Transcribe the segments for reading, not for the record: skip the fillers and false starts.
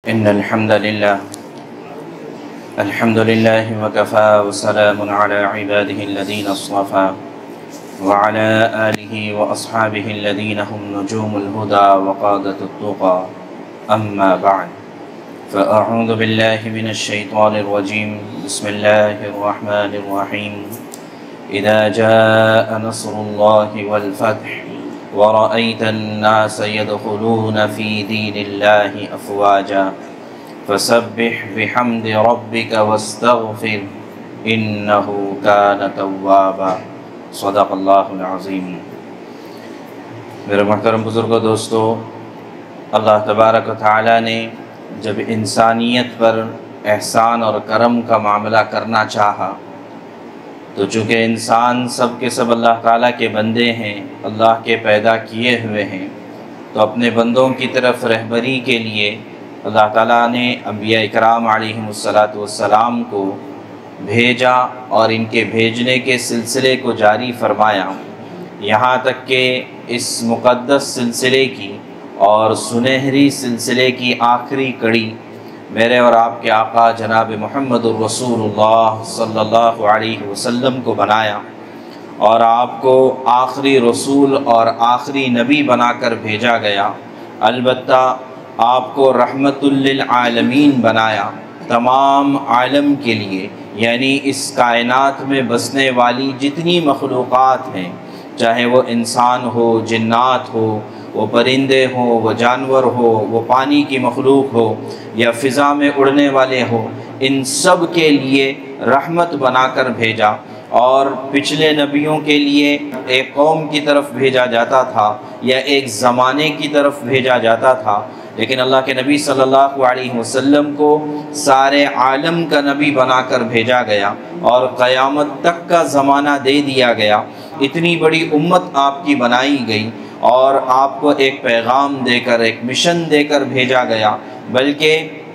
إن الحمد لله وكفى وسلام على عباده الذين اصطفى وعلى آله وأصحابه الذين هم نجوم الهدى وقادة التقى أما بعد فأعوذ بالله من الشيطان الرجيم بسم الله الرحمن الرحيم إذا جاء نصر الله والفتح ورأيت الناس يدخلون في دين الله أفواجا فسبح بحمد ربك واستغفر إنه كان توابا صدق اللہ العظیم۔ میرے محترم بزرگوں دوستو، اللہ تبارک و تعالی نے جب انسانیت پر احسان اور کرم کا معاملہ کرنا چاہا تو چونکہ انسان سب کے سب اللہ تعالیٰ کے بندے ہیں، اللہ کے پیدا کیے ہوئے ہیں، تو اپنے بندوں کی طرف رہبری کے لیے اللہ تعالیٰ نے انبیاء اکرام علیہم السلام کو بھیجا اور ان کے بھیجنے کے سلسلے کو جاری فرمایا، یہاں تک کہ اس مقدس سلسلے کی اور سنہری سلسلے کی آخری کڑی میرے اور آپ کے آقا جناب محمد الرسول اللہ صلی اللہ علیہ وسلم کو بنایا اور آپ کو آخری رسول اور آخری نبی بنا کر بھیجا گیا۔ البتہ آپ کو رحمت للعالمین بنایا، تمام عالم کے لیے، یعنی اس کائنات میں بسنے والی جتنی مخلوقات ہیں، چاہے وہ انسان ہو، جنات ہو، وہ پرندے ہوں، وہ جانور ہو، وہ پانی کی مخلوق ہو یا فضا میں اڑنے والے ہو، ان سب کے لیے رحمت بنا کر بھیجا۔ اور پچھلے نبیوں کے لیے ایک قوم کی طرف بھیجا جاتا تھا یا ایک زمانے کی طرف بھیجا جاتا تھا، لیکن اللہ کے نبی صلی اللہ علیہ وسلم کو سارے عالم کا نبی بنا کر بھیجا گیا اور قیامت تک کا زمانہ دے دیا گیا۔ اتنی بڑی امت آپ کی بنائی گئی اور آپ کو ایک پیغام دے کر، ایک مشن دے کر بھیجا گیا، بلکہ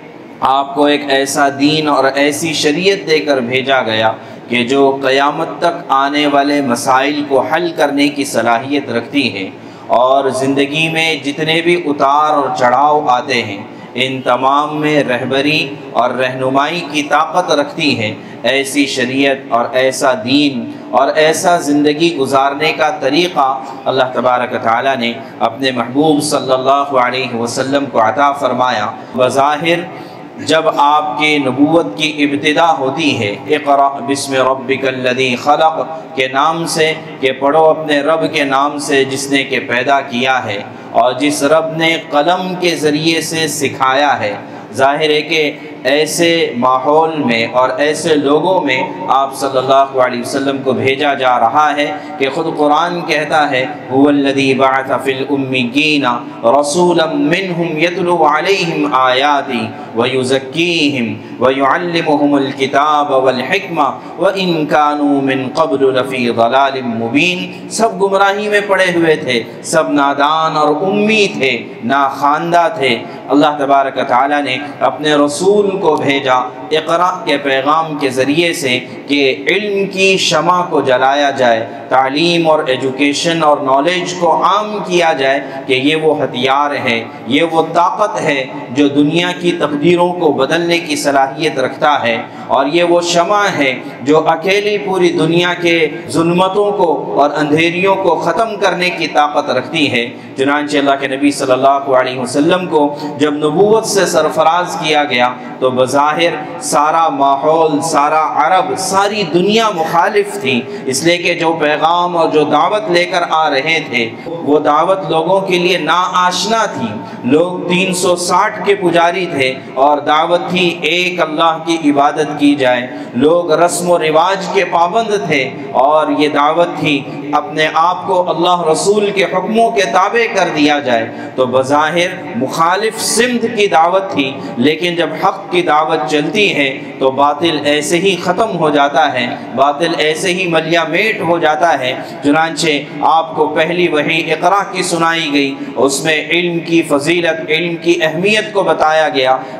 آپ کو ایک ایسا دین اور ایسی شریعت دے کر بھیجا گیا کہ جو قیامت تک آنے والے مسائل کو حل کرنے کی صلاحیت رکھتی ہے، اور زندگی میں جتنے بھی اتار اور چڑھاؤ آتے ہیں ان تمام میں رہبری اور رہنمائی کی طاقت رکھتی ہے۔ ایسی شریعت اور ایسا دین اور ایسا زندگی گزارنے کا طریقہ اللہ تبارک و تعالیٰ نے اپنے محبوب صلی اللہ علیہ وسلم کو عطا فرمایا۔ بظاہر جب آپ کی نبوت کی ابتدا ہوتی ہے اقرأ بسم ربک الذی خلق کے نام سے، کہ پڑھو اپنے رب کے نام سے جس نے کہ پیدا کیا ہے اور جس رب نے قلم کے ذریعے سے سکھایا ہے۔ ظاہر ہے کہ ایسے ماحول میں اور ایسے لوگوں میں آپ صلی اللہ علیہ وسلم کو بھیجا جا رہا ہے کہ خود قرآن کہتا ہے هو الذی بعث فی الأمیین رسولا منہم یتلو علیہم آیاتی ویزکیہم ویعلمہم الکتاب والحکمہ وإن کانوا من قبل لفی ضلال مبین۔ سب گمراہی میں پڑے ہوئے تھے، سب نادان اور امی تھے، ناخواندہ تھے۔ اللہ تبارک و تعالیٰ نے اپنے رسول کو بھیجا اقرأ کے پیغام کے ذریعے سے کہ علم کی شمع کو جلایا جائے، تعلیم اور ایجوکیشن اور نالج کو عام کیا جائے کہ یہ وہ ہتھیار ہے، یہ وہ طاقت ہے جو دنیا کی تقدیروں کو بدلنے کی صلاحیت رکھتا ہے، اور یہ وہ شمع ہے جو اکیلی پوری دنیا کے ظلمتوں کو اور اندھیریوں کو ختم کرنے کی طاقت رکھتی ہے۔ چنانچہ اللہ کے نبی صلی اللہ علیہ وسلم کو جب نبوت سے سرفراز کیا گیا تو بظاہر سارا ماحول، سارا عرب، ساری دنیا مخالف تھی، اس لیے کہ جو پیغام اور جو دعوت لے کر آ رہے تھے وہ دعوت لوگوں کے لیے ناآشنا تھی۔ لوگ 360 کے پجاری تھے اور دعوت تھی ایک اللہ کی عبادت کی جائے۔ لوگ رسم و رواج کے پابند تھے اور یہ دعوت تھی اپنے آپ کو اللہ رسول کے حکموں کے تابع کر دیا جائے۔ تو بظاہر مخالف سمت کی دعوت تھی، لیکن جب حق کی دعوت چلتی ہے تو باطل ایسے ہی ختم ہو جاتا ہے، باطل ایسے ہی ملیا میٹ ہو جاتا ہے۔ چنانچہ آپ کو پہلی وحی اقرا کی سنائی گئی، اس میں علم کی فضیلت، علم کی اہمیت کو بتایا گیا،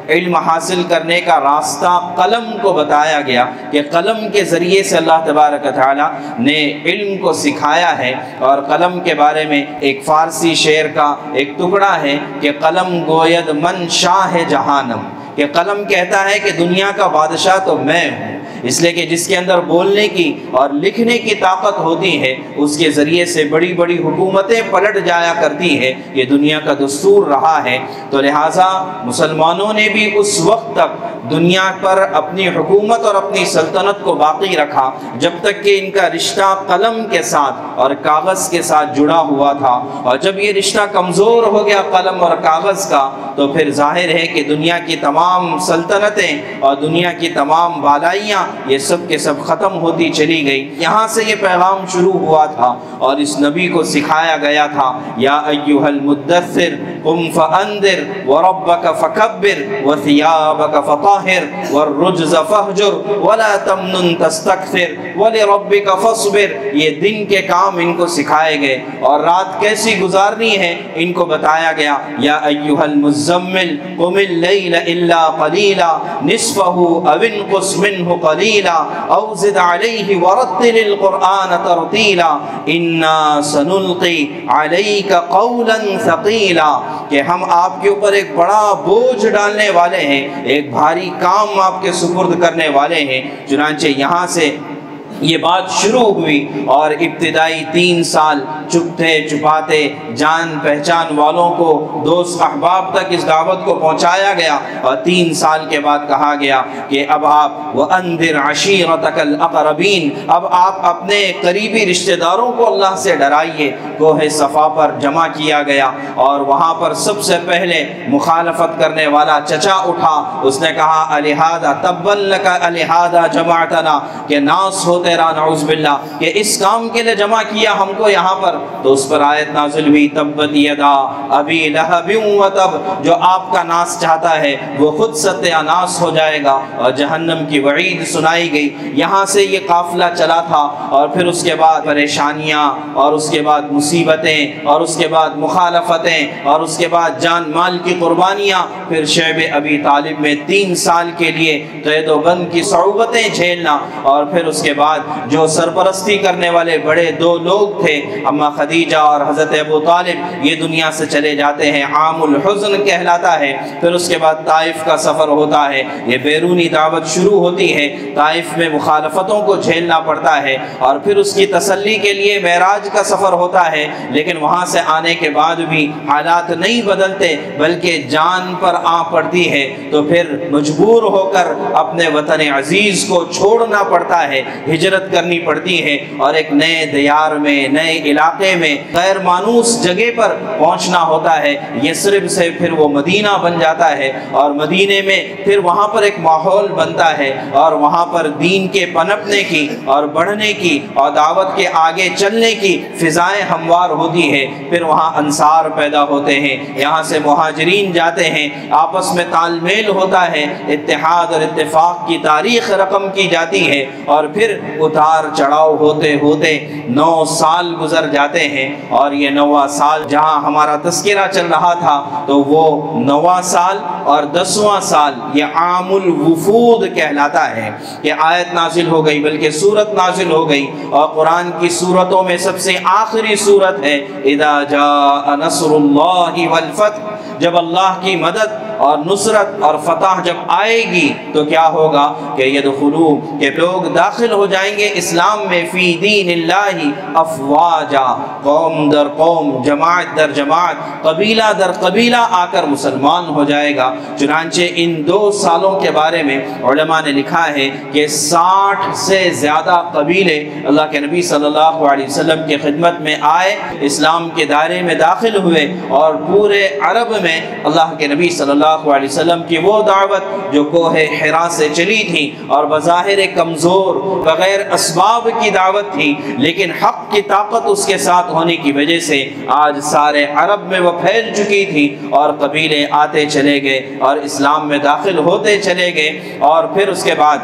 علم حاصل کرنے کا راستہ قلم کو بتایا گیا کہ قلم کے ذریعے سے اللہ تبارک و تعالی نے علم کو سکھایا ہے۔ اور قلم کے بارے میں ایک فارسی شعر کا ایک ٹکڑا ہے کہ قلم گوید من شاہ جہانم، کہ قلم کہتا ہے کہ دنیا کا بادشاہ تو میں ہوں، اس لیے کہ جس کے اندر بولنے کی اور لکھنے کی طاقت ہوتی ہے اس کے ذریعے سے بڑی بڑی حکومتیں پلٹ جایا کرتی ہے، یہ دنیا کا دستور رہا ہے۔ تو لہٰذا مسلمانوں نے بھی اس وقت تک دنیا پر اپنی حکومت اور اپنی سلطنت کو باقی رکھا جب تک کہ ان کا رشتہ قلم کے ساتھ اور کاغذ کے ساتھ جڑا ہوا تھا، اور جب یہ رشتہ کمزور ہو گیا قلم اور کاغذ کا تو پھر ظاہر ہے کہ دنیا کی تمام سلطنتیں اور دنیا کی تمام بالائیاں یہ سب کے سب ختم ہوتی چلی گئی۔ یہاں سے یہ پیغام شروع ہوا تھا اور اس نبی کو سکھایا گیا تھا، یا ایھا المدثر قم فانذر وربک فکبر وثیابک فطہر والرجز فہجر ولا تمنن تستکثر ولربک فاصبر۔ یہ دن کے کام ان کو سکھائے گئے اور رات کیسی گزارنی ہے ان کو بتایا گیا، یا ایھا المزمل قم اللیل الا قلیلا نصفہ او انقص منہ قلیلا او زد علیہ ورتل القرآن ترتیلا انا سنلقی علیک قولا ثقیلا، کہ ہم آپ کے اوپر ایک بڑا بوجھ ڈالنے والے ہیں، ایک بھاری کام آپ کے سپرد کرنے والے ہیں۔ چنانچہ یہاں سے یہ بات شروع ہوئی اور ابتدائی 3 سال چپتے چپاتے جان پہچان والوں کو، دوست احباب تک اس دعوت کو پہنچایا گیا، اور 3 سال کے بعد کہا گیا کہ اب آپ وَأَنذِرْ عَشِيرَتَكَ الْأَقْرَبِينَ، اب آپ اپنے قریبی رشتہ داروں کو اللہ سے ڈرائیے۔ کوہ صفا پر جمع کیا گیا اور وہاں پر سب سے پہلے مخالفت کرنے والا چچا اٹھا، اس نے کہا الہذا تبا لک الہذا جمعتنا، کہ ناس ہو تیرا نعوذ باللہ کہ اس کام کے لئے جمع کیا ہم کو یہاں پر۔ تو اس پر آیت نازل ہوئی تبت یدا ابی لہب وتب، جو آپ کا ناس چاہتا ہے وہ خود ستیہ ناس ہو جائے گا، اور جہنم کی وعید سنائی گئی۔ یہاں سے یہ قافلہ چلا تھا اور پھر اس کے بعد پریشانیاں اور اس کے بعد مصیبتیں اور اس کے بعد مخالفتیں اور اس کے بعد جان مال کی قربانیاں، پھر شعب ابی طالب میں 3 سال کے لیے قید و بند کی صعوبتیں جھیلنا، اور پھر اس کے بعد جو سرپرستی کرنے والے بڑے 2 لوگ تھے اما خدیجہ اور حضرت ابو طالب، یہ دنیا سے چلے جاتے ہیں، عام الحزن کہلاتا ہے۔ پھر اس کے بعد طائف کا سفر ہوتا ہے، یہ بیرونی دعوت شروع ہوتی ہے، طائف میں مخالفتوں کو جھیلنا پڑتا ہے، اور پھر اس کی تسلی کے لیے معراج کا سفر ہوتا ہے، لیکن وہاں سے آنے کے بعد بھی حالات نہیں بدلتے بلکہ جان پر آ پڑتی ہے، تو پھر مجبور ہو کر اپنے وطن عزیز کو چھوڑنا پڑتا ہے، ہجرت کرنی پڑتی ہے، اور ایک نئے دیار میں، نئے علاقے میں، غیر مانوس جگہ پر پہنچنا ہوتا ہے۔ یثرب سے پھر وہ مدینہ بن جاتا ہے، اور مدینے میں پھر وہاں پر ایک ماحول بنتا ہے، اور وہاں پر دین کے پنپنے کی اور بڑھنے کی اور دعوت کے آگے چلنے کی فضائیں ہموار ہوتی ہے۔ پھر وہاں انصار پیدا ہوتے ہیں، یہاں سے مہاجرین جاتے ہیں، آپس میں تال میل ہوتا ہے، اتحاد اور اتفاق کی تاریخ رقم کی جاتی ہے، اور پھر اتار چڑھاؤ ہوتے ہوتے 9 سال گزر جاتے ہیں۔ اور یہ 9واں سال جہاں ہمارا تذکرہ چل رہا تھا تو وہ 9واں سال اور 10واں سال یہ عام الوفود کہلاتا ہے، کہ آیت نازل ہو گئی بلکہ سورت نازل ہو گئی، اور قرآن کی سورتوں میں سب سے آخری سورت ہے اذا جاء نصر اللہ والفتح، جب اللہ کی مدد اور نصرت اور فتح جب آئے گی تو کیا ہوگا کہ یدخلوا، کہ لوگ داخل ہو جائیں گے اسلام میں، فی دین اللہ افواجا، قوم در قوم، جماعت در جماعت، قبیلہ در قبیلہ آ کر مسلمان ہو جائے گا۔ چنانچہ ان 2 سالوں کے بارے میں علماء نے لکھا ہے کہ 60 سے زیادہ قبیلے اللہ کے نبی صلی اللہ علیہ وسلم کی خدمت میں آئے، اسلام کے دائرے میں داخل ہوئے، اور پورے عرب میں اللہ کے نبی صلی اللہ علیہ وسلم کی وہ دعوت جو کوہ حرا سے چلی تھی اور بظاہر کمزور بغیر اسباب کی دعوت تھی، لیکن حق کی طاقت اس کے ساتھ ہونے کی وجہ سے آج سارے عرب میں وہ پھیل چکی تھی، اور قبیلے آتے چلے گئے اور اسلام میں داخل ہوتے چلے گئے۔ اور پھر اس کے بعد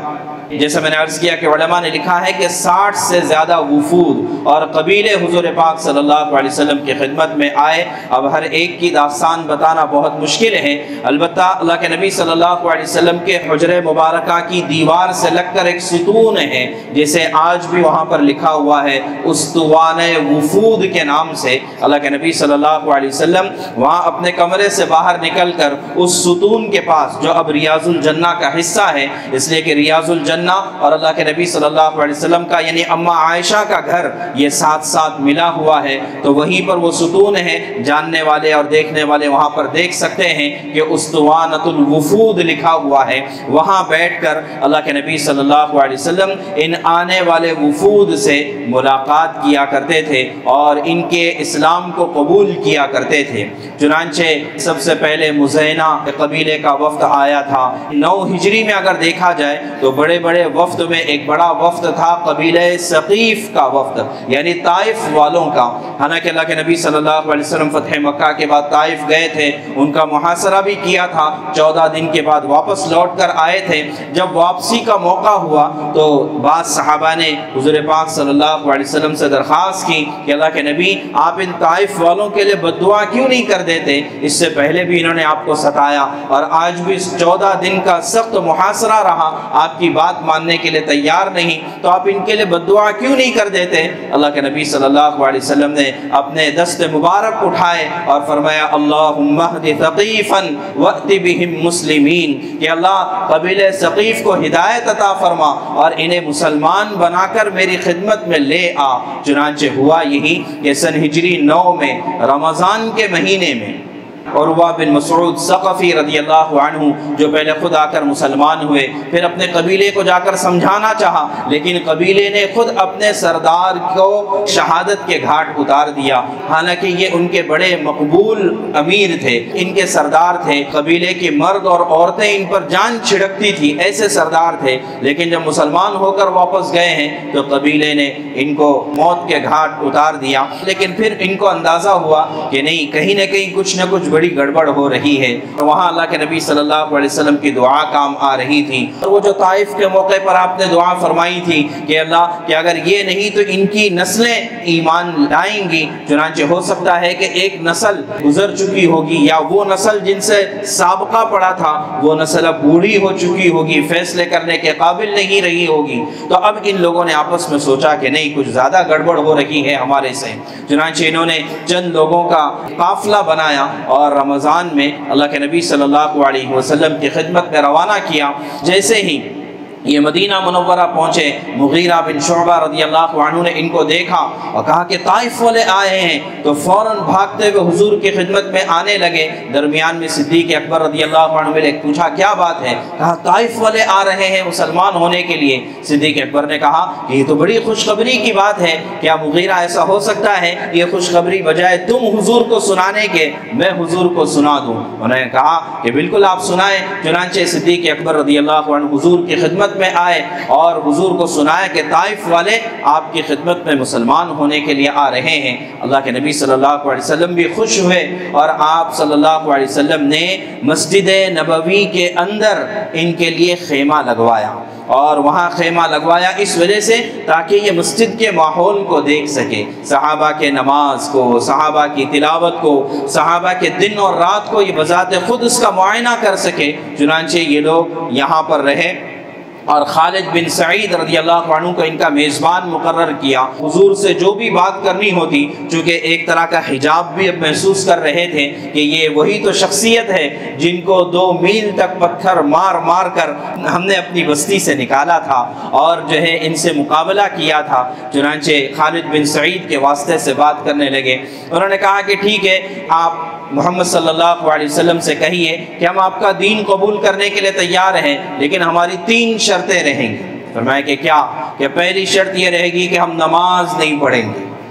جیسے میں نے عرض کیا کہ علماء نے لکھا ہے کہ 60 سے زیادہ وفود اور قبیلے حضور پاک صلی اللہ علیہ وسلم کی خدمت میں آئے۔ اب ہر ایک کی داستان بتانا بہت مشکل ہے، البتہ اللہ کے نبی صلی اللہ علیہ وسلم کے حجرہ مبارکہ کی دیوار سے لگ کر ایک ستون ہے، جسے آج بھی وہاں پر لکھا ہوا ہے استوانہ وفود کے نام سے۔ اللہ کے نبی صلی اللہ علیہ وسلم وہاں اپنے کمرے سے باہر نکل کر اس ستون کے پاس، جو اب ریاض الجنہ کا حصہ ہے، اس لیے کہ ریاض الجنہ اور اللہ کے نبی صلی اللہ علیہ وسلم کا یعنی اماں عائشہ کا گھر یہ ساتھ ساتھ ملا ہوا ہے، تو وہیں پر وہ ستون ہے۔ جاننے والے اور دیکھنے والے وہاں پر دیکھ سکتے ہیں کہ استوانۃ الوفود لکھا ہوا ہے۔ وہاں بیٹھ کر اللہ کے نبی صلی اللہ علیہ وسلم ان آنے والے وفود سے ملاقات کیا کرتے تھے اور ان کے اسلام کو قبول کیا کرتے تھے۔ چنانچہ سب سے پہلے مزینہ قبیلے کا وفد آیا تھا۔ 9 ہجری میں اگر دیکھا جائے تو بڑے بڑے وفد میں ایک بڑا وفد تھا قبیلہ ثقیف کا وفد، یعنی طائف والوں کا۔ حالانکہ اللہ کے نبی صلی اللہ علیہ وسلم فتح مکہ کے بعد طائف گئے تھے، ان کا محاصرہ بھی کیا تھا، 14 دن کے بعد واپس لوٹ کر آئے تھے۔ جب واپسی کا موقع ہوا تو بعض صحابہ نے حضور پاک صلی اللہ علیہ وسلم سے درخواست کی کہ اللہ کے نبی آپ ان طائف والوں کے لیے بد دعا کیوں نہیں کر دیتے؟ اس سے پہلے بھی انہوں نے آپ کو ستایا اور آج بھی 14 دن کا سخت محاصرہ رہا، آپ کی بات ماننے کے لیے تیار نہیں، تو آپ ان کے لیے بد دعا کیوں نہیں کر دیتے؟ اللہ کے نبی صلی اللہ علیہ وسلم نے اپنے دست مبارک اٹھائے اور فرمایا اللہم اہد ثقیفا وأت بہم مسلمین، کہ اللہ قبیلہ ثقیف کو ہدایت عطا فرما اور انہیں مسلمان بنا کر میری خدمت میں لے آ۔ چنانچہ ہوا یہی کہ سن ہجری 9 میں رمضان کے مہینے میں عروہ بن مسعود ثقفی رضی اللہ عنہ، جو پہلے خود آ کر مسلمان ہوئے، پھر اپنے قبیلے کو جا کر سمجھانا چاہا، لیکن قبیلے نے خود اپنے سردار کو شہادت کے گھاٹ اتار دیا۔ حالانکہ یہ ان کے بڑے مقبول امیر تھے، ان کے سردار تھے، قبیلے کے مرد اور عورتیں ان پر جان چھڑکتی تھی، ایسے سردار تھے، لیکن جب مسلمان ہو کر واپس گئے ہیں تو قبیلے نے ان کو موت کے گھاٹ اتار دیا۔ لیکن پھر ان کو اندازہ ہوا کہ نہیں، کہیں نہ کہیں کچھ نہ کچھ بڑی گڑبڑ ہو رہی ہے، اور وہاں اللہ کے نبی صلی اللہ علیہ وسلم کی دعا کام آ رہی تھی۔ اور وہ جو طائف کے موقع پر آپ نے دعا فرمائی تھی کہ اللہ کہ اگر یہ نہیں تو ان کی نسلیں ایمان لائیں گی، چنانچہ ہو سکتا ہے کہ ایک نسل گزر چکی ہوگی یا وہ نسل جن سے سابقہ پڑا تھا وہ نسل اب بوڑھی ہو چکی ہوگی، فیصلے کرنے کے قابل نہیں رہی ہوگی۔ تو اب ان لوگوں نے آپس میں سوچا کہ نہیں، کچھ زیادہ گڑبڑ ہو رہی ہے ہمارے سے، چنانچہ انہوں نے چند لوگوں کا قافلہ بنایا اور رمضان میں اللہ کے نبی صلی اللہ علیہ وسلم کی خدمت میں روانہ کیا۔ جیسے ہی یہ مدینہ منورہ پہنچے، مغیرہ بن شعبہ رضی اللہ عنہ نے ان کو دیکھا اور کہا کہ طائف والے آئے ہیں، تو فوراً بھاگتے ہوئے حضور کی خدمت میں آنے لگے۔ درمیان میں صدیق اکبر رضی اللہ عنہ نے پوچھا کیا بات ہے؟ کہا طائف والے آ رہے ہیں مسلمان ہونے کے لیے۔ صدیق اکبر نے کہا کہ یہ تو بڑی خوشخبری کی بات ہے، کیا مغیرہ ایسا ہو سکتا ہے یہ خوشخبری بجائے تم حضور کو سنانے کے میں حضور کو سنا دوں؟ انہوں نے کہا کہ بالکل آپ سنائیں۔ چنانچہ صدیق اکبر رضی اللہ عنہ حضور کی خدمت میں آئے اور حضور کو سنایا کہ طائف والے آپ کی خدمت میں مسلمان ہونے کے لیے آ رہے ہیں۔ اللہ کے نبی صلی اللہ علیہ وسلم بھی خوش ہوئے اور آپ صلی اللہ علیہ وسلم نے مسجد نبوی کے اندر ان کے لیے خیمہ لگوایا، اور وہاں خیمہ لگوایا اس وجہ سے تاکہ یہ مسجد کے ماحول کو دیکھ سکے، صحابہ کے نماز کو، صحابہ کی تلاوت کو، صحابہ کے دن اور رات کو یہ بذات خود اس کا معائنہ کر سکے۔ چنانچہ یہ لوگ یہاں پر رہے اور خالد بن سعید رضی اللہ عنہ کو ان کا میزبان مقرر کیا۔ حضور سے جو بھی بات کرنی ہوتی، چونکہ ایک طرح کا حجاب بھی اب محسوس کر رہے تھے کہ یہ وہی تو شخصیت ہے جن کو 2 میل تک پتھر مار مار کر ہم نے اپنی بستی سے نکالا تھا اور جو ہے ان سے مقابلہ کیا تھا۔ چنانچہ خالد بن سعید کے واسطے سے بات کرنے لگے۔ انہوں نے کہا کہ ٹھیک ہے، آپ محمد صلی اللہ علیہ وسلم سے کہیے کہ ہم آپ کا دین قبول کرنے کے لیے تیار ہیں، لیکن ہماری 3 شرطیں رہیں گی۔ فرمایا کہ کیا؟ کہ پہلی شرط یہ رہے گی کہ ہم نماز نہیں پڑھیں گے،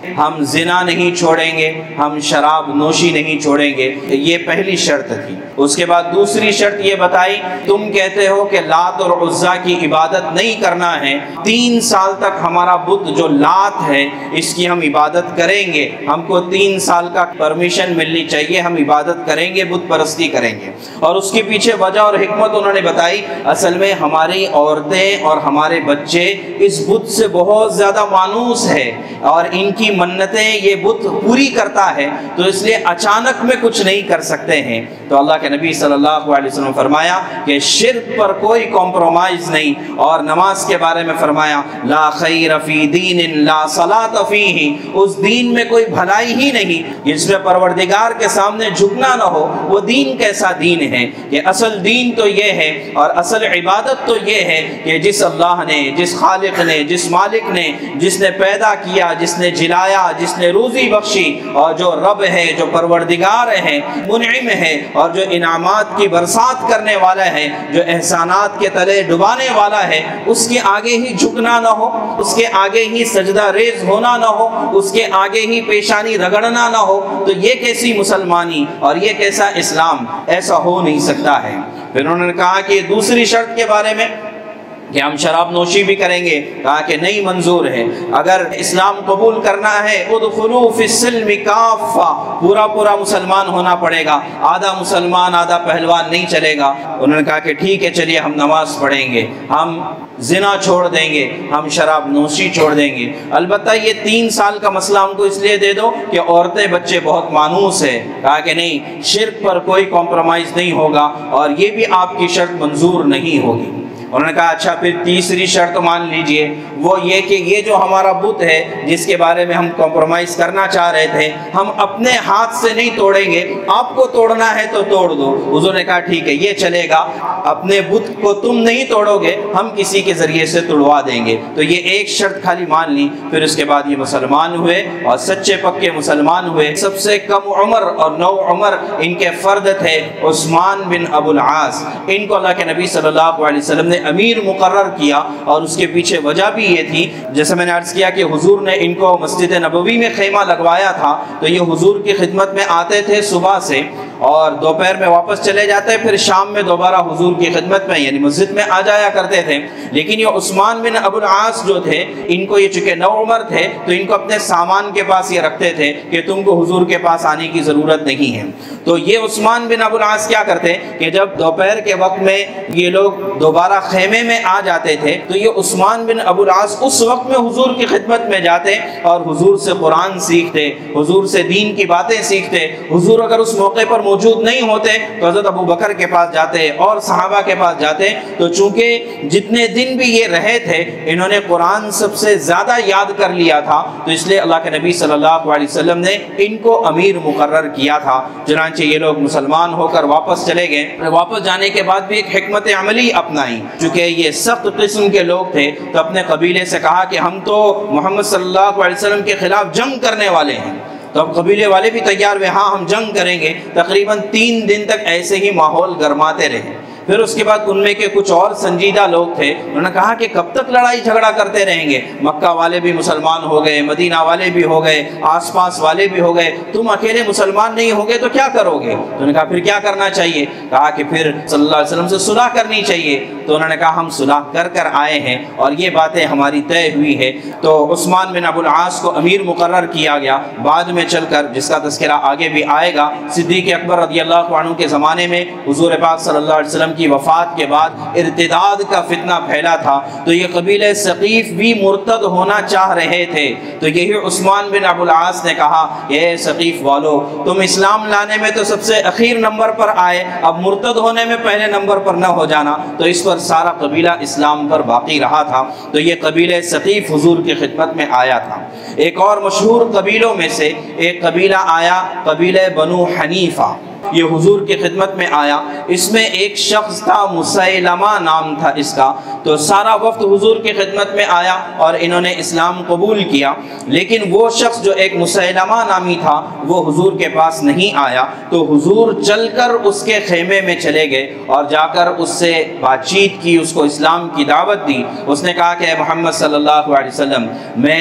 ہم زنا نہیں چھوڑیں گے، ہم شراب نوشی نہیں چھوڑیں گے۔ یہ پہلی شرط تھی۔ اس کے بعد دوسری شرط یہ بتائی، تم کہتے ہو کہ لات اور عزا کی عبادت نہیں کرنا ہے، 3 سال تک ہمارا بت جو لات ہے اس کی ہم عبادت کریں گے، ہم کو 3 سال کا پرمیشن ملنی چاہیے، ہم عبادت کریں گے، بت پرستی کریں گے۔ اور اس کے پیچھے وجہ اور حکمت انہوں نے بتائی، اصل میں ہماری عورتیں اور ہمارے بچے اس بت سے بہت زیادہ مانوس ہے اور ان کی منتیں یہ بت پوری کرتا ہے، تو اس لیے اچانک میں کچھ نہیں کر سکتے ہیں۔ تو اللہ کے نبی صلی اللہ علیہ وسلم فرمایا کہ شرک پر کوئی کمپرومائز نہیں، اور نماز کے بارے میں فرمایا لا خیر فی دین لا صلاۃ فیہ، اس دین میں کوئی بھلائی ہی نہیں جس میں پروردگار کے سامنے جھکنا نہ ہو، وہ دین کیسا دین ہے؟ کہ اصل دین تو یہ ہے اور اصل عبادت تو یہ ہے کہ جس اللہ نے، جس خالق نے، جس مالک نے، جس نے پیدا کیا، جس نے جلایا، جس نے روزی بخشی، اور جو رب ہے، جو پروردگار ہے، منعم ہے، اور جو انعامات کی برسات کرنے والا ہے، جو احسانات کے تلے ڈبانے والا ہے، اس کے آگے ہی جھکنا نہ ہو، اس کے آگے ہی سجدہ ریز ہونا نہ ہو، اس کے آگے ہی پیشانی رگڑنا نہ ہو، تو یہ کیسی مسلمانی اور یہ کیسا اسلام؟ ایسا ہو نہیں سکتا ہے۔ پھر انہوں نے کہا کہ دوسری شرط کے بارے میں کہ ہم شراب نوشی بھی کریں گے، کہا کہ نہیں منظور ہے، اگر اسلام قبول کرنا ہے ادخلوا فی السلم کافہ، پورا پورا مسلمان ہونا پڑے گا، آدھا مسلمان آدھا پہلوان نہیں چلے گا۔ انہوں نے کہا کہ ٹھیک ہے، چلیے ہم نماز پڑھیں گے، ہم زنا چھوڑ دیں گے، ہم شراب نوشی چھوڑ دیں گے، البتہ یہ 3 سال کا مسئلہ ہم کو اس لیے دے دو کہ عورتیں بچے بہت مانوس ہے۔ کہا کہ نہیں، شرک پر کوئی کمپرومائز نہیں ہوگا اور یہ بھی آپ کی شرط منظور نہیں ہوگی۔ انہوں نے کہا اچھا پھر تیسری شرط مان لیجئے، وہ یہ کہ یہ جو ہمارا بت ہے جس کے بارے میں ہم کمپرومائز کرنا چاہ رہے تھے، ہم اپنے ہاتھ سے نہیں توڑیں گے، آپ کو توڑنا ہے تو توڑ دو۔ حضور نے کہا ٹھیک ہے، یہ چلے گا، اپنے بت کو تم نہیں توڑو گے، ہم کسی کے ذریعے سے توڑوا دیں گے۔ تو یہ ایک شرط خالی مان لی۔ پھر اس کے بعد یہ مسلمان ہوئے اور سچے پکے مسلمان ہوئے۔ سب سے کم عمر اور نو عمر ان کے فرد تھے عثمان بن ابو العاص، ان کو اللہ کے نبی صلی اللہ علیہ وسلم نے امیر مقرر کیا، اور اس کے پیچھے وجہ بھی یہ تھی، جیسے میں نے عرض کیا کہ حضور نے ان کو مسجد نبوی میں خیمہ لگوایا تھا، تو یہ حضور کی خدمت میں آتے تھے صبح سے اور دوپہر میں واپس چلے جاتے، پھر شام میں دوبارہ حضور کی خدمت میں یعنی مسجد میں آ جایا کرتے تھے۔ لیکن یہ عثمان بن ابو العاص جو تھے، ان کو یہ چونکہ نو عمر تھے تو ان کو اپنے سامان کے پاس یہ رکھتے تھے کہ تم کو حضور کے پاس آنے کی ضرورت نہیں ہے۔ تو یہ عثمان بن ابو العاص کیا کرتے کہ جب دوپہر کے وقت میں یہ لوگ دوبارہ خیمے میں آ جاتے تھے تو یہ عثمان بن ابو العاص اس وقت میں حضور کی خدمت میں جاتے اور حضور سے قرآن سیکھتے، حضور سے دین کی باتیں سیکھتے۔ حضور اگر اس موقع پر موجود نہیں ہوتے تو حضرت ابو بکر کے پاس جاتے اور صحابہ کے پاس جاتے، تو چونکہ جتنے دن بھی یہ رہے تھے انہوں نے قرآن سب سے زیادہ یاد کر لیا تھا، تو اس لیے اللہ کے نبی صلی اللہ علیہ وسلم نے ان کو امیر مقرر کیا تھا۔ چنانچہ یہ لوگ مسلمان ہو کر واپس چلے گئے۔ واپس جانے کے بعد بھی ایک حکمت عملی اپنائی، چونکہ یہ سخت قسم کے لوگ تھے تو اپنے قبیلے سے کہا کہ ہم تو محمد صلی اللہ علیہ وسلم کے خلاف جنگ کرنے والے ہیں۔ تو اب قبیلے والے بھی تیار ہوئے، ہاں ہم جنگ کریں گے۔ تقریباً 3 دن تک ایسے ہی ماحول گرماتے رہے۔ پھر اس کے بعد ان میں کے کچھ اور سنجیدہ لوگ تھے، انہوں نے کہا کہ کب تک لڑائی جھگڑا کرتے رہیں گے؟ مکہ والے بھی مسلمان ہو گئے، مدینہ والے بھی ہو گئے، آس پاس والے بھی ہو گئے، تم اکیلے مسلمان نہیں ہوگے تو کیا کرو گے؟ تو انہوں نے کہا پھر کیا کرنا چاہیے؟ کہا کہ پھر صلی اللہ علیہ وسلم سے صلح کرنی چاہیے۔ تو انہوں نے کہا ہم صلح کر کر آئے ہیں اور یہ باتیں ہماری طے ہوئی ہے۔ تو عثمان بن ابو العاص کو امیر مقرر کیا گیا۔ بعد میں چل کر جس کا تذکرہ آگے بھی آئے گا، صدیق اکبر رضی اللہ عنہ کے زمانے میں حضور پاک صلی اللہ علیہ وسلم کی وفات کے بعد ارتداد کا فتنہ پھیلا تھا، تو یہ قبیلہ ثقیف بھی مرتد ہونا چاہ رہے تھے۔ تو یہی عثمان بن ابو العاص نے کہا اے ثقیف والو، تم اسلام لانے میں تو سب سے اخیر نمبر پر آئے، اب مرتد ہونے میں پہلے نمبر پر نہ ہو جانا۔ تو اس پر سارا قبیلہ اسلام پر باقی رہا تھا۔ تو یہ قبیلہ ثقیف حضور کی خدمت میں آیا تھا۔ ایک اور مشہور قبیلوں میں سے ایک قبیلہ آیا، قبیلہ بنو حنیفہ، یہ حضور کی خدمت میں آیا۔ اس میں ایک شخص تھا، مسیلمہ نام تھا اس کا۔ تو سارا وفد حضور کی خدمت میں آیا اور انہوں نے اسلام قبول کیا، لیکن وہ شخص جو ایک مسیلمہ نامی تھا وہ حضور کے پاس نہیں آیا۔ تو حضور چل کر اس کے خیمے میں چلے گئے اور جا کر اس سے بات چیت کی، اس کو اسلام کی دعوت دی۔ اس نے کہا کہ اے محمد صلی اللہ علیہ وسلم، میں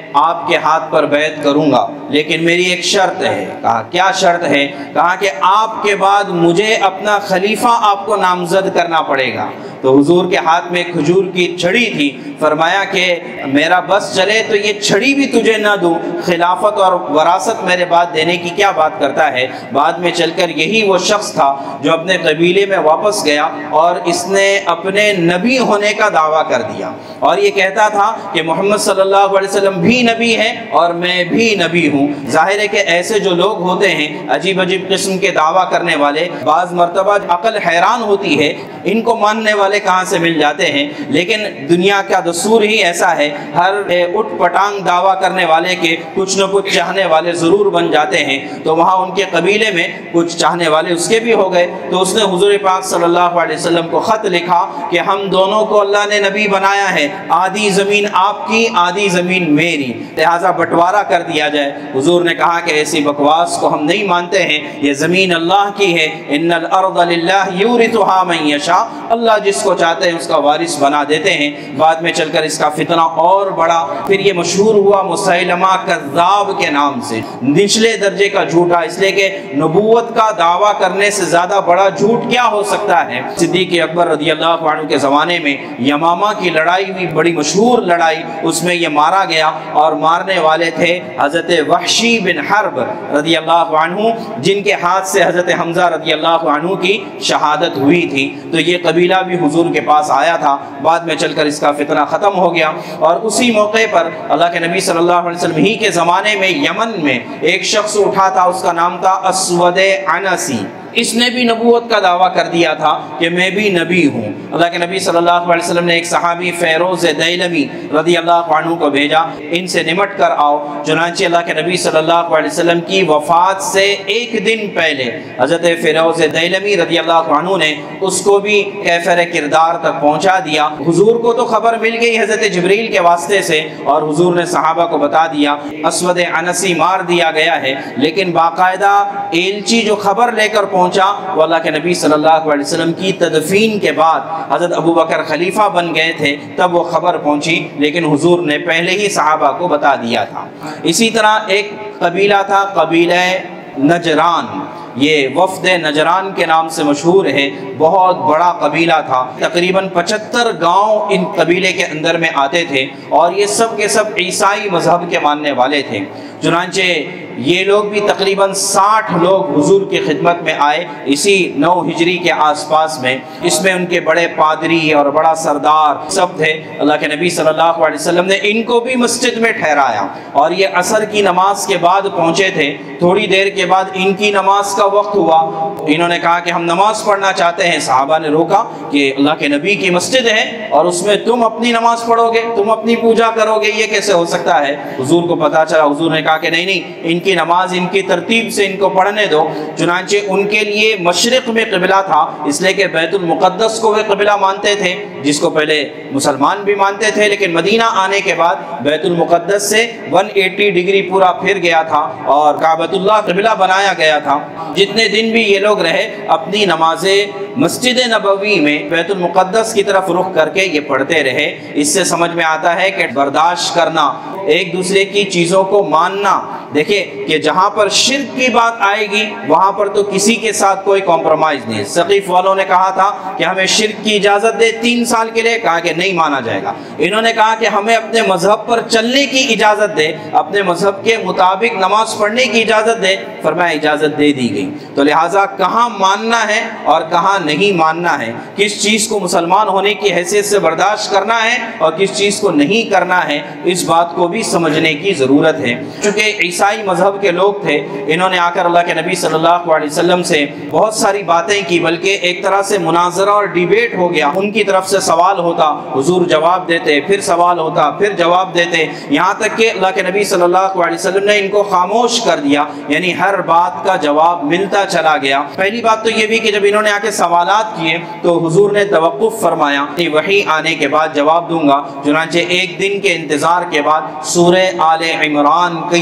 آپ کے ہاتھ پر بیعت کروں گا، لیکن میری ایک شرط ہے۔ کہا کیا شرط ہے؟ کہا کہ آپ کے بعد مجھے اپنا خلیفہ آپ کو نامزد کرنا پڑے گا۔ تو حضور کے ہاتھ میں کھجور کی چھڑی تھی، فرمایا کہ میرا بس چلے تو یہ چھڑی بھی تجھے نہ دوں، خلافت اور وراثت میرے بعد دینے کی کیا بات کرتا ہے۔ بعد میں چل کر یہی وہ شخص تھا جو اپنے قبیلے میں واپس گیا اور اس نے اپنے نبی ہونے کا دعویٰ کر دیا، اور یہ کہتا تھا کہ محمد صلی اللہ علیہ وسلم بھی نبی ہے اور میں بھی نبی ہوں۔ ظاہر ہے کہ ایسے جو لوگ ہوتے ہیں عجیب عجیب قسم کے دعویٰ کرنے والے، بعض مرتبہ عقل حیران ہوتی ہے ان کو ماننے والے کہاں سے مل جاتے ہیں، لیکن دنیا کا دستور ہی ایسا ہے، ہر اٹھ پٹانگ دعویٰ کرنے والے کے کچھ نہ کچھ چاہنے والے ضرور بن جاتے ہیں۔ تو وہاں ان کے قبیلے میں کچھ چاہنے والے اس کے بھی ہو گئے، تو اس نے حضور پاک صلی اللہ علیہ وسلم کو خط لکھا کہ ہم دونوں کو اللہ نے نبی بنایا ہے، آدھی زمین آپ کی آدھی زمین میری، لہٰذا بٹوارا کر دیا جائے۔ حضور نے کہا کہ ایسی بکواس کو ہم نہیں مانتے ہیں، یہ زمین اللہ کی ہے، ان الارض للہ یورثھا من یشاء، اللہ جس کو چاہتے ہیں اس کا وارث بنا دیتے ہیں۔ بعد میں چل کر اس کا فتنہ اور بڑا، پھر یہ مشہور ہوا مسیلمہ کذاب کے نام سے، نچلے درجے کا جھوٹا، اس لیے کہ نبوت کا دعویٰ کرنے سے زیادہ بڑا جھوٹ کیا ہو سکتا ہے۔ صدیق اکبر رضی اللہ عنہ کے زمانے میں یمامہ کی لڑائی ہوئی، بڑی مشہور لڑائی، اس میں یہ مارا گیا، اور مارنے والے تھے حضرت وحشی بن حرب رضی اللہ عنہ، جن کے ہاتھ سے حضرت حمزہ رضی اللہ عنہ کی شہادت ہوئی تھی۔ تو یہ قبیلہ بھی حضور کے پاس آیا تھا، بعد میں چل کر اس کا فتنہ ختم ہو گیا، اور اسی موقع پر اللہ کے نبی صلی اللہ علیہ وسلم ہی کے زمانے میں یمن میں ایک شخص اٹھا تھا، اس کا نام تھا اسود عنسی۔ اس نے بھی نبوت کا دعویٰ کر دیا تھا کہ میں بھی نبی ہوں۔ اللہ کے نبی صلی اللہ علیہ وسلم نے ایک صحابی فیروز دیلمی رضی اللہ عنہ کو بھیجا، ان سے نمٹ کر آؤ۔ چنانچہ اللہ کے نبی صلی اللہ علیہ وسلم کی وفات سے ایک دن پہلے حضرت فیروز دیلمی رضی اللہ عنہ نے اس کو بھی کیفر کردار تک پہنچا دیا۔ حضور کو تو خبر مل گئی حضرت جبریل کے واسطے سے، اور حضور نے صحابہ کو بتا دیا اسود عنسی مار دیا گیا ہے، لیکن باقاعدہ ایلچی جو خبر لے کر پہنچا وہ اللہ کے نبی صلی اللہ علیہ وسلم کی تدفین کے بعد حضرت ابو بکر خلیفہ بن گئے تھے، تب وہ خبر پہنچی، لیکن حضور نے پہلے ہی صحابہ کو بتا دیا تھا۔ اسی طرح ایک قبیلہ تھا، قبیلہ نجران، یہ وفد نجران کے نام سے مشہور ہے، بہت بڑا قبیلہ تھا، تقریباً 75 گاؤں ان قبیلے کے اندر میں آتے تھے، اور یہ سب کے سب عیسائی مذہب کے ماننے والے تھے۔ چنانچہ یہ لوگ بھی تقریباً 60 لوگ حضور کی خدمت میں آئے اسی 9 ہجری کے آس پاس میں، اس میں ان کے بڑے پادری اور بڑا سردار سب تھے۔ اللہ کے نبی صلی اللہ علیہ وسلم نے ان کو بھی مسجد میں ٹھہرایا، اور یہ عصر کی نماز کے بعد پہنچے تھے۔ تھوڑی دیر کے بعد ان کی نماز کا وقت ہوا، انہوں نے کہا کہ ہم نماز پڑھنا چاہتے ہیں۔ صحابہ نے روکا کہ اللہ کے نبی کی مسجد ہے اور اس میں تم اپنی نماز پڑھو گے، تم اپنی پوجا کرو گے، یہ کیسے ہو سکتا ہے؟ حضور کو پتا چلا، حضور نے کہا کہ نہیں، ان کی نماز ان کی ترتیب سے ان کو پڑھنے دو۔ چنانچہ ان کے لیے مشرق میں قبلہ تھا، اس لیے کہ بیت المقدس کو وہ قبلہ مانتے تھے، جس کو پہلے مسلمان بھی مانتے تھے، لیکن مدینہ آنے کے بعد بیت المقدس سے 180 ڈگری پورا پھر گیا تھا اور کعبۃ اللہ قبلہ بنایا گیا تھا۔ جتنے دن بھی یہ لوگ رہے، اپنی نمازیں مسجد نبوی میں بیت المقدس کی طرف رخ کر کے یہ پڑھتے رہے۔ اس سے سمجھ میں آتا ہے کہ برداشت کرنا، ایک دوسرے کی چیزوں کو ماننا۔ دیکھیں کہ جہاں پر شرک کی بات آئے گی وہاں پر تو کسی کے ساتھ کوئی کمپرومائز نہیں۔ ثقیف والوں نے کہا تھا کہ ہمیں شرک کی اجازت دے 3 سال کے لیے، کہا کہ نہیں مانا جائے گا۔ انہوں نے کہا کہ ہمیں اپنے مذہب پر چلنے کی اجازت دے، اپنے مذہب کے مطابق نماز پڑھنے کی اجازت دے، فرمایا اجازت دے دی گئی۔ تو لہٰذا کہاں ماننا ہے اور کہاں نہیں ماننا ہے، کس چیز کو مسلمان ہونے کی حیثیت سے برداشت کرنا ہے اور کس چیز کو نہیں کرنا ہے، اس بات کو بھی سمجھنے کی ضرورت ہے۔ چونکہ عیسائی مذہب کے لوگ تھے، انہوں نے آ کر اللہ کے نبی صلی اللہ علیہ وسلم سے بہت ساری باتیں کی، بلکہ ایک طرح سے مناظرہ اور ڈیبیٹ ہو گیا۔ ان کی طرف سے سوال ہوتا، حضور جواب دیتے، پھر سوال ہوتا، پھر جواب دیتے، یہاں تک کہ اللہ کے نبی صلی اللہ علیہ وسلم نے ان کو خاموش کر دیا، یعنی ہر بات کا جواب ملتا چلا گیا۔ پہلی بات تو یہ بھی کہ جب انہوں نے آ کے سوالات کیے تو حضور نے توقف فرمایا، وحی آنے کے بعد جواب دوں گا۔ چنانچہ ایک دن کے انتظار کے بعد سورہ آل عمران کی بہت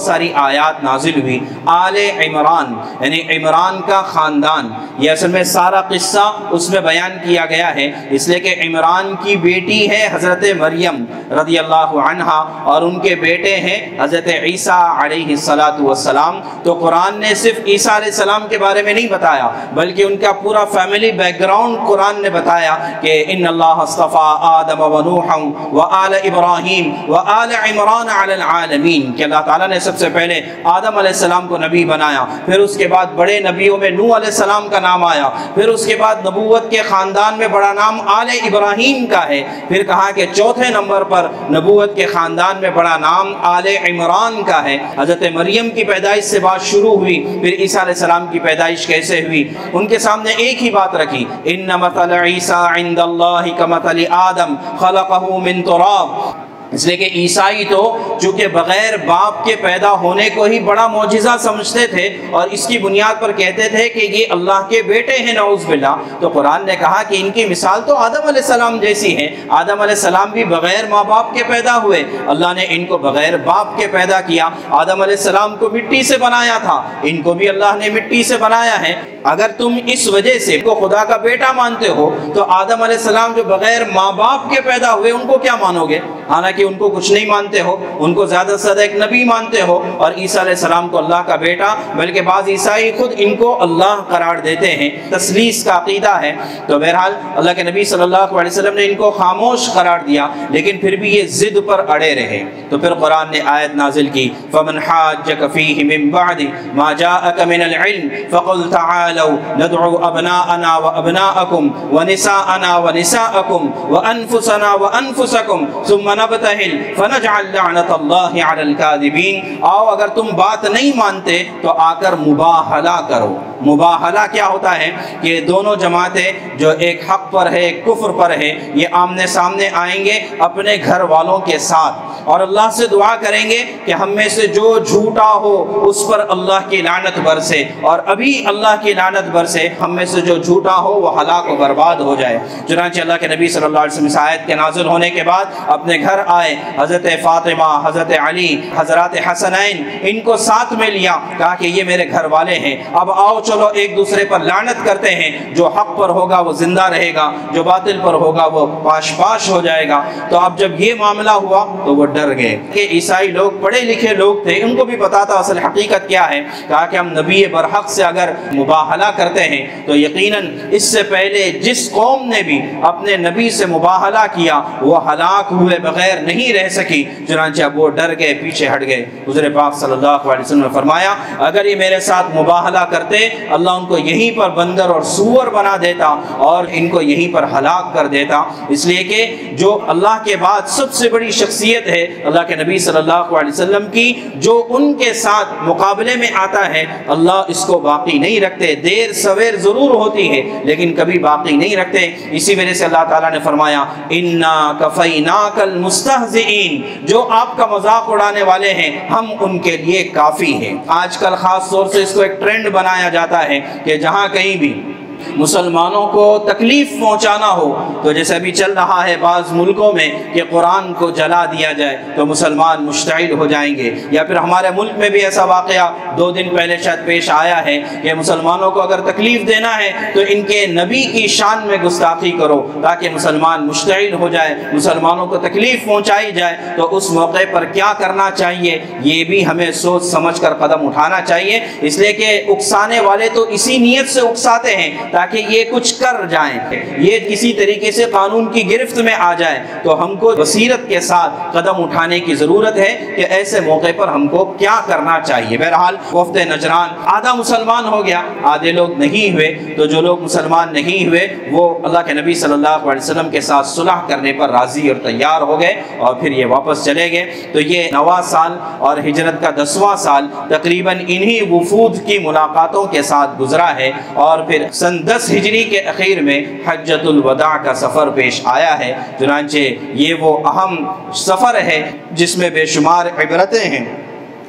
ساری آیات نازل ہوئی۔ آل عمران یعنی عمران کا خاندان، یہ اصل میں سارا قصہ اس میں بیان کیا گیا ہے، اس لیے کہ عمران کی بیٹی ہے حضرت مریم رضی اللہ عنہا اور ان کے بیٹے ہیں حضرت عیسیٰ علیہ السلام۔ تو قرآن نے صرف عیسیٰ علیہ السلام کے بارے میں نہیں بتایا بلکہ ان کا پورا فیملی بیک گراؤنڈ قرآن نے بتایا کہ ان اللہ اصطفیٰ آدم و نوحا و آل ابراہیم و آل عمران علی العالمین، کہ اللہ تعالیٰ نے سب سے پہلے آدم علیہ السلام کو نبی بنایا، پھر اس کے بعد بڑے نبیوں میں نوح علیہ السلام کا نام آیا، پھر اس کے بعد نبوت کے خاندان میں بڑا نام آل ابراہیم کا ہے، پھر کہا کہ چوتھے نمبر پر نبوت کے خاندان میں بڑا نام آل عمران کا ہے۔ حضرت مریم کی پیدائش سے بات شروع ہوئی، پھر عیسیٰ علیہ السلام کی پیدائش کیسے ہوئی، ان کے سامنے ایک ہی بات رکھی، ان مثل عیسیٰ عند اللہ کمثل آدم خلقہ من تراب، اس لیے کہ عیسائی تو چونکہ بغیر باپ کے پیدا ہونے کو ہی بڑا معجزہ سمجھتے تھے اور اس کی بنیاد پر کہتے تھے کہ یہ اللہ کے بیٹے ہیں نعوذ باللہ، تو قرآن نے کہا کہ ان کی مثال تو آدم علیہ السلام جیسی ہے۔ آدم علیہ السلام بھی بغیر ماں باپ کے پیدا ہوئے، اللہ نے ان کو بغیر باپ کے پیدا کیا۔ آدم علیہ السلام کو مٹی سے بنایا تھا، ان کو بھی اللہ نے مٹی سے بنایا ہے۔ اگر تم اس وجہ سے کو خدا کا بیٹا مانتے ہو تو آدم علیہ السلام جو بغیر ماں باپ کے پیدا ہوئے ان کو کیا مانو گے؟ حالانکہ ان کو کچھ نہیں مانتے ہو، ان کو زیادہ سے زیادہ ایک نبی مانتے ہو، اور عیسیٰ علیہ السلام کو اللہ کا بیٹا، بلکہ بعض عیسائی خود ان کو اللہ قرار دیتے ہیں، تثلیث کا عقیدہ ہے۔ تو بہرحال اللہ کے نبی صلی اللہ علیہ وسلم نے ان کو خاموش قرار دیا، لیکن پھر بھی یہ ضد پر اڑے رہے۔ تو پھر قرآن نے آیت نازل کی، فَمَنْ حَاجَّكَ فِيهِ مِن بَعْدِ مَا جَاءَكَ مِنَ الْعِلْمِ فَقُلْ تَعَالَوْا نَدْعُوا أَبْنَاءَنَا وَأَبْنَاءَكُمْ وَنِسَاءَنَا وَنِسَاءَكُمْ وَأَنفُسَنَا وَأَنفُسَكُمْ ثُمَّ نَبْتَهِلْ فَنَجْعَلْ لَعْنَةَ اللَّهِ عَلَى الْكَاذِبِينَ۔ آؤ اگر تم بات نہیں مانتے تو آ کر مباہلہ کرو۔ مباہلہ کیا ہوتا ہے کہ دونوں جماعتیں جو ایک حق پر ہے ایک کفر پر ہے، یہ آمنے سامنے آئیں گے اپنے گھر والوں کے ساتھ اور اللہ سے دعا کریں گے کہ ہم میں سے جو جھوٹا ہو اس پر اللہ کی لعنت برسے، اور ابھی اللہ کی لعنت برسے، ہم میں سے جو جھوٹا ہو وہ ہلاک و برباد ہو جائے۔ چنانچہ اللہ کے نبی صلی اللہ علیہ وسلم اس آیت کے نازل ہونے کے بعد اپنے گھر آئے، حضرت فاطمہ، حضرت علی، حضرات حسنین، ان کو ساتھ میں لیا، کہا کہ یہ میرے گھر والے ہیں، اب آؤ چلو ایک دوسرے پر لعنت کرتے ہیں، جو حق پر ہوگا وہ زندہ رہے گا، جو باطل پر ہوگا وہ پاش پاش ہو جائے گا۔ تو اب جب یہ معاملہ ہوا تو وہ ڈر گئے کہ عیسائی لوگ پڑھے لکھے لوگ تھے، ان کو بھی پتا تھا اصل حقیقت کیا ہے۔ کہا کہ ہم نبی برحق سے اگر مباہلہ کرتے ہیں تو یقیناً اس سے پہلے جس قوم نے بھی اپنے نبی سے مباہلہ کیا وہ ہلاک ہوئے بغیر نہیں رہ سکی، چنانچہ اب وہ ڈر گئے، پیچھے ہٹ گئے۔ حضور پاک صلی اللہ علیہ وسلم نے فرمایا اگر یہ میرے ساتھ مباہلہ کرتے اللہ ان کو یہیں پر بندر اور سور بنا دیتا اور ان کو یہیں پر ہلاک کر دیتا، اس لیے کہ جو اللہ کے بعد سب سے بڑی شخصیت ہے اللہ کے نبی صلی اللہ علیہ وسلم کی، جو ان کے ساتھ مقابلے میں آتا ہے اللہ اس کو باقی نہیں رکھتے، دیر سویر ضرور ہوتی ہے لیکن کبھی باقی نہیں رکھتے۔ اسی وجہ سے اللہ تعالیٰ نے فرمایا اِنَّا كَفَيْنَاكَ الْمُسْتَهْزِئِينَ، جو آپ کا مذاق اڑانے والے ہیں ہم ان کے لیے کافی ہیں۔ آج کل خاص طور سے اس کو ایک ٹرینڈ بنایا جاتا ہے کہ جہاں کہیں بھی مسلمانوں کو تکلیف پہنچانا ہو تو جیسے ابھی چل رہا ہے بعض ملکوں میں کہ قرآن کو جلا دیا جائے تو مسلمان مشتعل ہو جائیں گے، یا پھر ہمارے ملک میں بھی ایسا واقعہ 2 دن پہلے شاید پیش آیا ہے کہ مسلمانوں کو اگر تکلیف دینا ہے تو ان کے نبی کی شان میں گستاخی کرو تاکہ مسلمان مشتعل ہو جائے، مسلمانوں کو تکلیف پہنچائی جائے۔ تو اس موقع پر کیا کرنا چاہیے یہ بھی ہمیں سوچ سمجھ کر قدم اٹھانا چاہیے، اس لیے کہ اکسانے والے تو اسی نیت سے اکساتے ہیں تاکہ یہ کچھ کر جائیں، یہ کسی طریقے سے قانون کی گرفت میں آ جائے۔ تو ہم کو بصیرت کے ساتھ قدم اٹھانے کی ضرورت ہے کہ ایسے موقع پر ہم کو کیا کرنا چاہیے۔ بہرحال وفد نجران آدھا مسلمان ہو گیا، آدھے لوگ نہیں ہوئے، تو جو لوگ مسلمان نہیں ہوئے وہ اللہ کے نبی صلی اللہ علیہ وسلم کے ساتھ صلح کرنے پر راضی اور تیار ہو گئے اور پھر یہ واپس چلے گئے۔ تو یہ 9واں سال اور ہجرت کا 10واں سال تقریباً انہی وفود کی ملاقاتوں کے ساتھ گزرا ہے، اور پھر سن 10 ہجری کے اخیر میں حجۃ الوداع کا سفر پیش آیا ہے۔ چنانچہ یہ وہ اہم سفر ہے جس میں بے شمار عبرتیں ہیں۔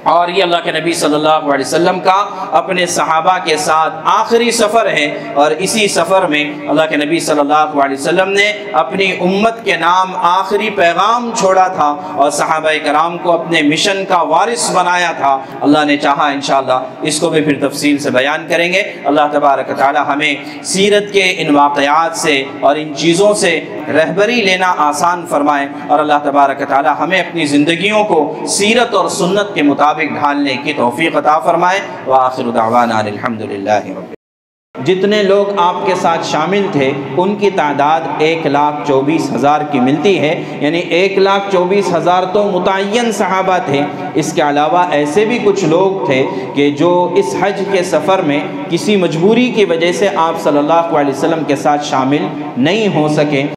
اور یہ اللہ کے نبی صلی اللہ علیہ وسلم کا اپنے صحابہ کے ساتھ آخری سفر ہے، اور اسی سفر میں اللہ کے نبی صلی اللہ علیہ وسلم نے اپنی امت کے نام آخری پیغام چھوڑا تھا اور صحابہ کرام کو اپنے مشن کا وارث بنایا تھا۔ اللہ نے چاہا انشاءاللہ اس کو بھی پھر تفصیل سے بیان کریں گے۔ اللہ تبارک و تعالی ہمیں سیرت کے ان واقعات سے اور ان چیزوں سے رہبری لینا آسان فرمائے، اور اللہ تبارک و تعالی ہمیں اپنی زندگیوں کو سیرت اور سنت کے مطابق ڈھالنے کی توفیق عطا فرمائے۔ وآخر دعوانا الحمدللہ رب۔ جتنے لوگ آپ کے ساتھ شامل تھے ان کی تعداد 1,24,000 کی ملتی ہے، یعنی 1,24,000 تو متعین صحابہ تھے۔ اس کے علاوہ ایسے بھی کچھ لوگ تھے کہ جو اس حج کے سفر میں کسی مجبوری کی وجہ سے آپ صلی اللہ علیہ وسلم کے ساتھ شامل نہیں ہو سکے۔